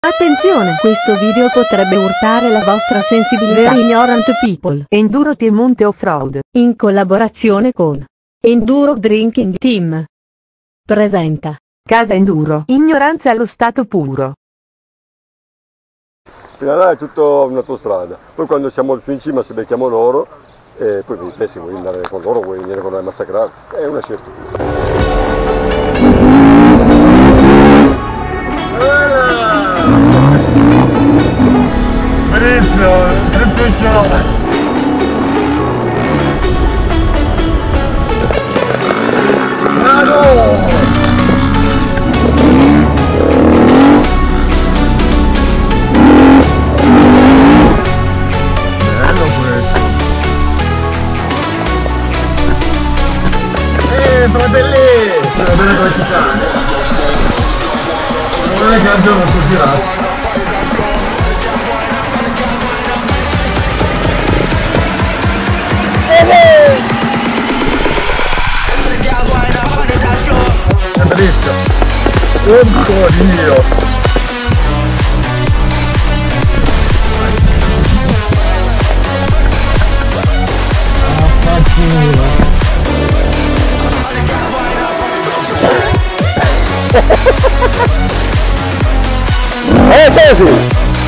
Attenzione! Questo video potrebbe urtare la vostra sensibilità. Ignorant People Enduro Piemonte Offroad, in collaborazione con Enduro Drinking Team presenta Casa Enduro, ignoranza allo stato puro. Fino a là è tutto un'autostrada, poi quando siamo fin in cima se becchiamo loro, e poi vedi te se vuoi andare con loro, vuoi venire con noi a massacrare, è una scelta. Fratelli! È una bella velocità! Non è che al giorno sto girato! È bellissimo! Porco Dio! Così!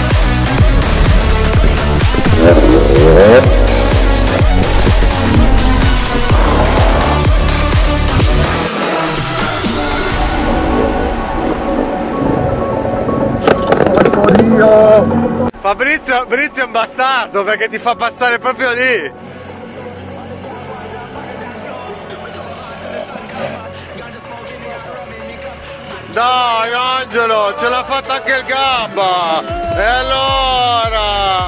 Fabrizio è un bastardo perché ti fa passare proprio lì. Dai Angelo, ce l'ha fatta anche il Gabba! E allora?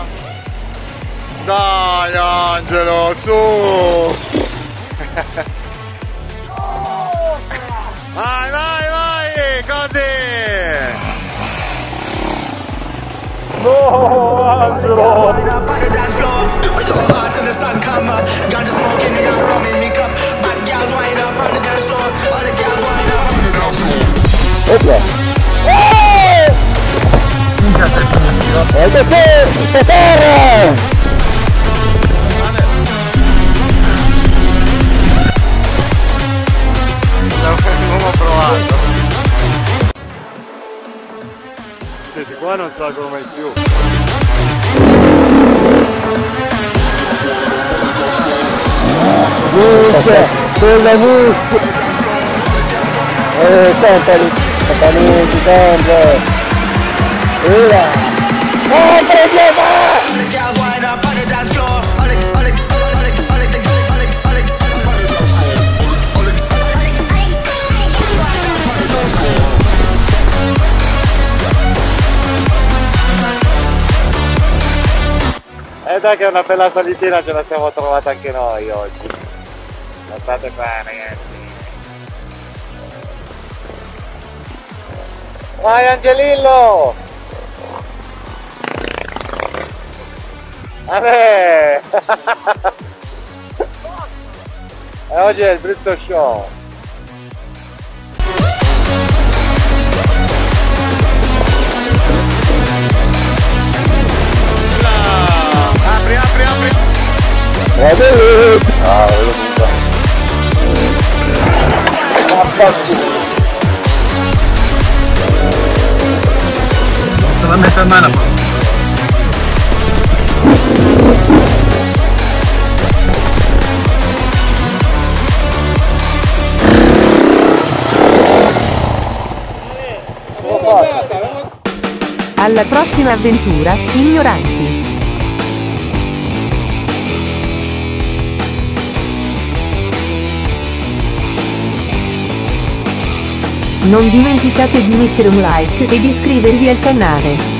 Dai Angelo, su! Vai, vai, vai! Così! No, Angelo! Opla! Minchia sei finito! E che terra! Non ho provato. Questi qua non salgono mai più. Busca! Quella busca! Sempre! Sempre! Ora! Dai che è una bella salitina ce la siamo trovata anche noi oggi. Guardate qua ragazzi. Vai Angelillo! Ale! E oggi è il Bruzzo Show! Apri, apri, apri! Fratelli! Ah, vedo tutto! Se la metto a mano! Alla prossima avventura, ignoranti! Non dimenticate di mettere un like ed iscrivervi al canale.